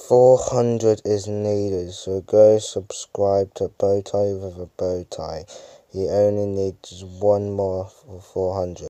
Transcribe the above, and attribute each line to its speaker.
Speaker 1: 400 is needed, so go subscribe to Bowtie with a Bowtie. He only needs one more for 400.